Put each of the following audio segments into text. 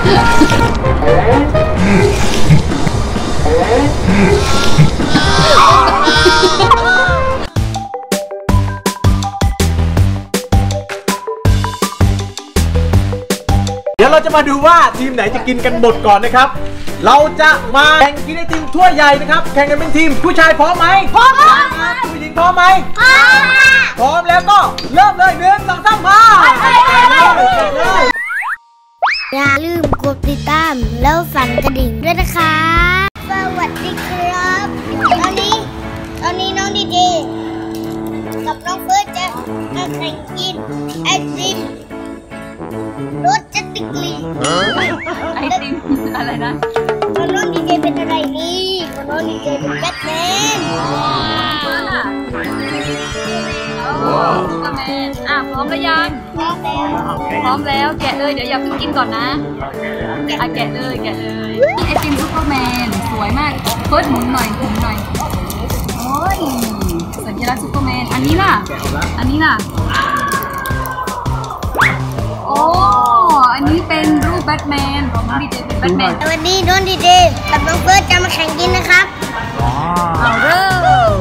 เดี๋ยวเราจะมาดูว่าทีมไหนจะกินกันหมดก่อนนะครับเราจะมาแข่งกินไอติมถ้วยใหญ่นะครับแข่งกันเป็นทีมผู้ชายพร้อมไหมพร้อมผู้หญิงพร้อมไหมพร้อมแล้วก็เริ่มเลย1 2 3มาอย่าลืมกดติดตามแล้วสั่นกระดิ่งด้วยนะคะสวัสดีครับตอนนี้น้องดีเจกับน้องเฟิร์สจะมาแข่งกินไอติมรสจะติกลีไอติมอะไรนะน้องดีเจเป็นอะไรนี่น้องดีเจเป็นแบทแมนซูเปอร์แมนพร้อมหรือยังพร้อมแล้วแกะเลยเดี๋ยวอย่าเพิ่งกินก่อนนะแกะเลยไอติมซูเปอร์แมนสวยมากเฟิร์สหมุนหน่อยโอ้ยสัญลักษณ์ซูเปอร์แมนอันนี้ล่ะโอ้อันนี้เป็นรูปแบทแมนของน้องดีเจเป็นแบทแมนสวัสดีน้องดีเจกับน้องเฟิร์สจะมาแข่งกินนะครับเอาเริ่ม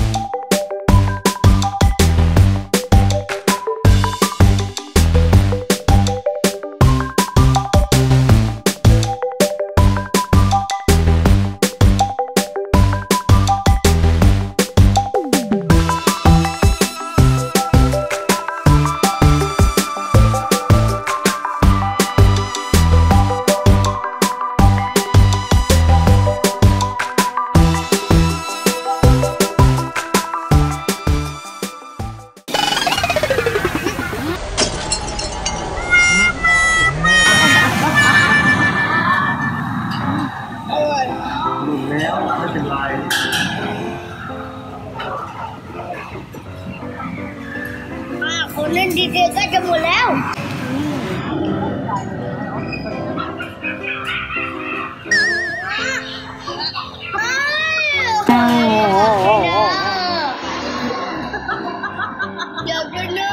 คนเล่นดีเจก็จะหมดแล้วเดี๋ยวจะเน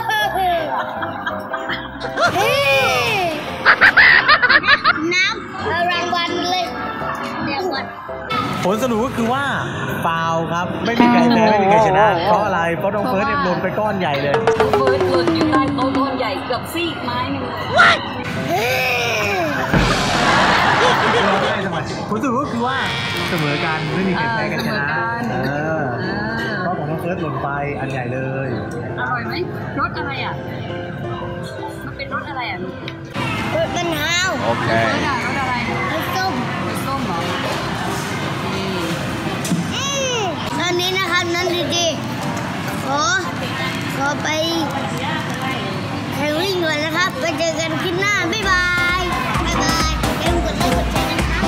น้ำรางวัลเลยผลสรุปก็คือว่าเปล่าครับไม่มีใครแพ้ไม่มีใครชนะเพราะอะไรเพราะน้องเฟิร์สเนี่ยโดนไปก้อนใหญ่เลยน้องเฟิร์สหล่นอยู่ใต้โต๊ะก้อนใหญ่เกือบซีกไม้หนึ่งผลสรุปก็คือว่าเสมอกันไม่มีใครแพ้กันชนะเพราะของน้องเฟิร์สหล่นไปอันใหญ่เลยอร่อยไหมรสอะไรอ่ะมันเป็นรสอะไรอ่ะรสมะนาวโอเครสอะไรรสส้มเหรอตอนนี้นะครับนั่นดีๆขอไปแข่งวิ่งก่อนนะครับไปเจอกันคลิปหน้าบ๊ายบายอย่าลืมกดไลค์กดแชร์นะครับ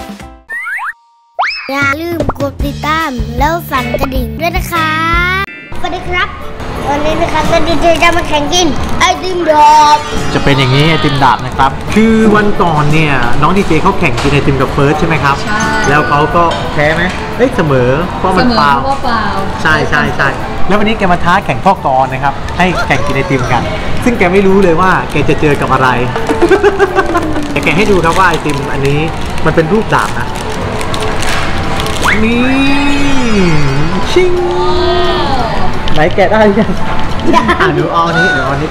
อย่าลืมกดติดตามแล้วสั่นกระดิ่งด้วยนะคะสวัสดีครับวันนี้นะครับนั่นดีๆจะมาแข่งกินไอติมดาบจะเป็นอย่างนี้ไอติมดาบนะครับคือวันก่อนเนี่ยน้องดีเจเขาแข่งกินไอติมกับเฟิร์สใช่ไหมครับใช่แล้วเขาก็แพ้ไหมเสมอเพราะมันเปล่าใช่แล้ววันนี้แกมาท้าแข่งพ่อกรนะครับให้แข่งกินไอติมกันซึ่งแกไม่รู้เลยว่าแกจะเจอกับอะไรแกให้ดูครับว่าไอติมอันนี้มันเป็นรูปดาบนะนี่ชิงไหนแกะได้ยังดูเอานี้ไป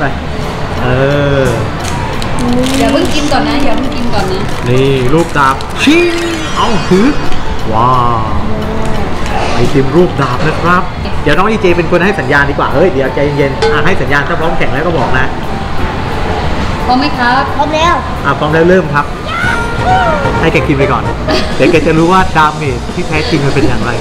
อย่าเพิ่งกินก่อนนะนี่รูปดาบชิงเอาถือว้าวไอติมรูปดาบนะครับเดี๋ยวน้องดีเจเป็นคนให้สัญญาณดีกว่าเดี๋ยวใจเย็นๆให้สัญญาณถ้าพร้อมแข่งแล้วก็บอกนะพร้อมไหมครับพร้อมแล้วพร้อมแล้วเริ่มครับให้แกกินไปก่อนเดี๋ยวแกจะรู้ว่าดาเมจที่แท้จริงมันเป็นอย่างไร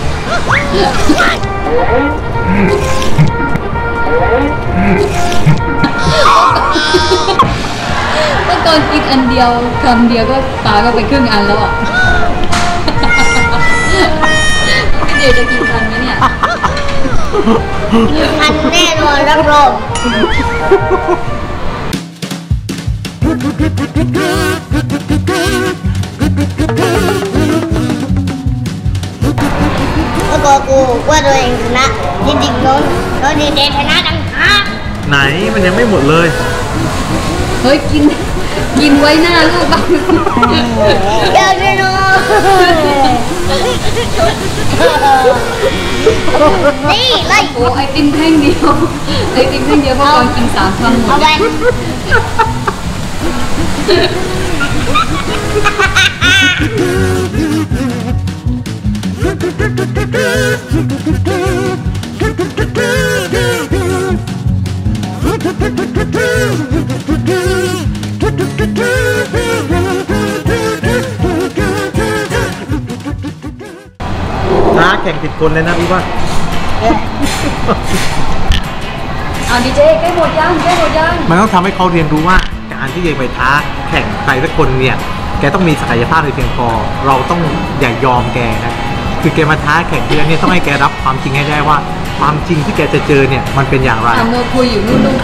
ก็ตอนกินอันเดียวคำเดียวก็ปาก็ไปครึ่งอันแล้วอ่ะพี่เจจะกินทันไหมเนี่ยทันแน่นอนรับรองก็กูว่าตัวเองชนะจริงๆน้องดีเจชนะดังฮะไหนมันยังไม่หมดเลยเฮ้ยกินยิ้มไว้หน้าลูกบ้างเดี๋ยวจะนอนนี่เลยโอ้ไอติมแท่งเดียวไอติมแท่งเดียวพ่อก่อนกิน3 คำหมเอาดไปท้าแข่งติดคนเลยนะพี่ว่าเอาดีเจใกล้หมดยังมันต้องทำให้เขาเรียนรู้ว่าการที่จะไปท้าแข่งใครสักคนเนี่ยแกต้องมีศักยภาพในเพียงพอเราต้องอย่ายอมแกนะคือแกมาท้าแข่งเพื่อนเนี่ยต้องให้แกรับความจริงให้ได้ว่าความจริงที่แกจะเจอเนี่ยมันเป็นอย่างไรโมคุยอยู่นู่นลูก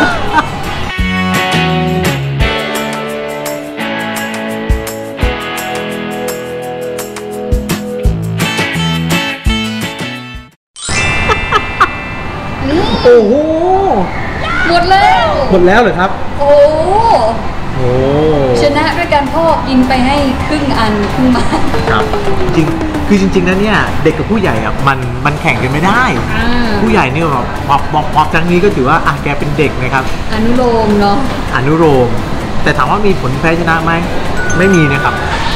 โอ้โหหมดแล้วหมดแล้วเหรอครับโอ้โอ้ชนะด้วยการพ่อกินไปให้ครึ่งอันครึ่งมาครับจริงคือจริงๆนะเนี่ยเด็กกับผู้ใหญ่อะมันแข่งกันไม่ได้ ผู้ใหญ่เนี่ยแบบบอกครั้งนี้ก็ถือว่าแกเป็นเด็กนะครับอนุโลมเนาะอนุโลมแต่ถามว่ามีผลแพ้ชนะไหมไม่มีนะครับ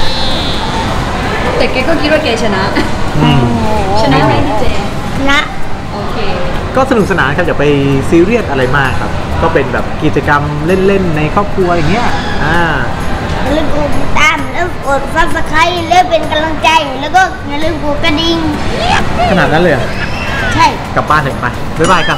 แต่แกก็คิดว่าแกชนะ ชนะไหมพี่เจนะโอเคก็สนุกสนานครับอย่าไปซีเรียสอะไรมากครับก็เป็นแบบกิจกรรมเล่นๆในครอบครัวอย่างเงี้ยอย่าลืมกดติดตามแล้วกด Subscribe แล้วเป็นกำลังใจแล้วก็อย่าลืมกดกระดิ่งขนาดนั้นเลยเหรอใช่กลับบ้านเถอะไปบ๊ายบายครับ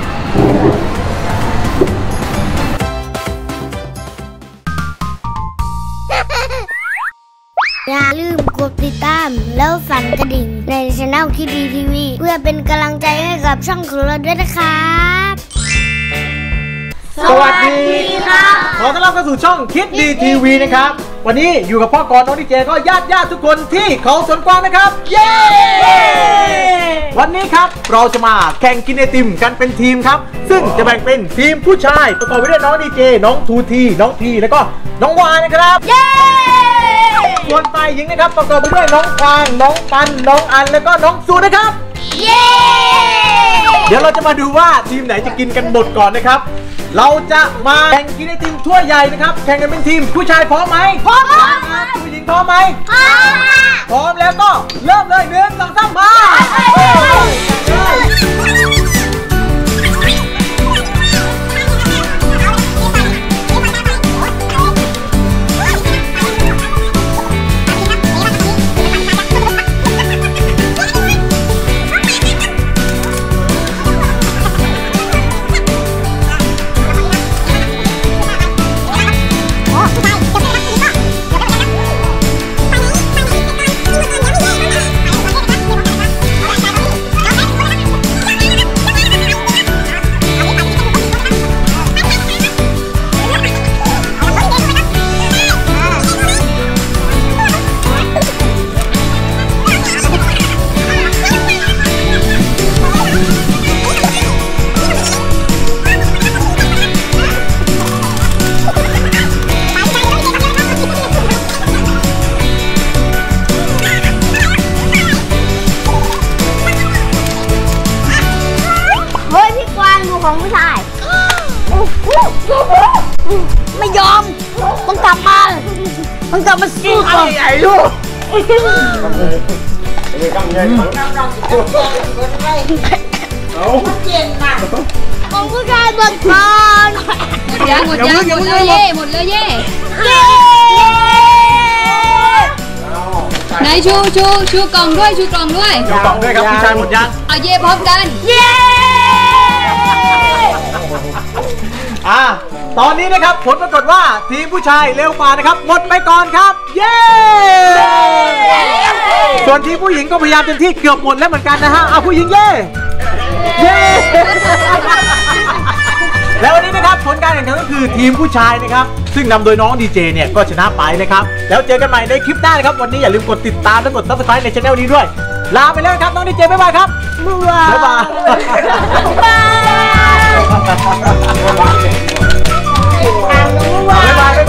อย่าลืมกดติดตามแล้วสั่นกระดิ่งในช่องคิดดีทีวีเพื่อเป็นกำลังใจให้กับช่องของเราด้วยนะครับสวัสดีครับขอต้อนรับเข้าสู่ช่องคิดดีทีวีนะครับวันนี้อยู่กับพ่อกรน้องดีเจก็ญาติทุกคนที่เขาสวนกวางนะครับเย้วันนี้ครับเราจะมาแข่งกินไอติมกันเป็นทีมครับซึ่งจะแบ่งเป็นทีมผู้ชายประกอบไปด้วยน้องดีเจน้องทูทีน้องพีแล้วก็น้องวานะครับเย้ส่วนฝ่ายหญิงนะครับประกอบไปด้วยน้องฟางน้องปันน้องอันแล้วก็น้องซูนะครับเย้เดี๋ยวเราจะมาดูว่าทีมไหนจะกินกันหมดก่อนนะครับเราจะมาแข่งกินไอติมถ้วยใหญ่นะครับแข่งกันเป็นทีมผู้ชายพร้อมไหมพร้อมครับผู้หญิงพร้อมไหมพร้อมพร้อมแล้วก็เริ่มเลย1 2 3มาของผู้ชายไม่ยอมต้องกลับมาสู้ต่อใหญ่ลูกของผู้ชายหมดก่อนหมดยังหมดเลยเย่ไหนชูกล่องด้วยครับผู้ชายหมดยังเอาเย่พร้อมกันเย่ตอนนี้นะครับผลปรากฏว่าทีมผู้ชายเร็วกว่านะครับหมดไปก่อนครับเย้ส่วนทีมผู้หญิงก็พยายามเต็มที่เกือบหมดแล้วเหมือนกันนะฮะผู้หญิงเย่แล้ววันนี้นะครับผลการแข่งขันก็คือทีมผู้ชายนะครับซึ่งนำโดยน้องดีเจเนี่ยก็ชนะไปนะครับแล้วเจอกันใหม่ในคลิปหน้านะครับวันนี้อย่าลืมกดติดตามและกด Subscribe ในช่องนี้ด้วยลาไปแล้วครับน้องดีเจบ๊ายบายครับบ๊ายบายบ๊ายบาย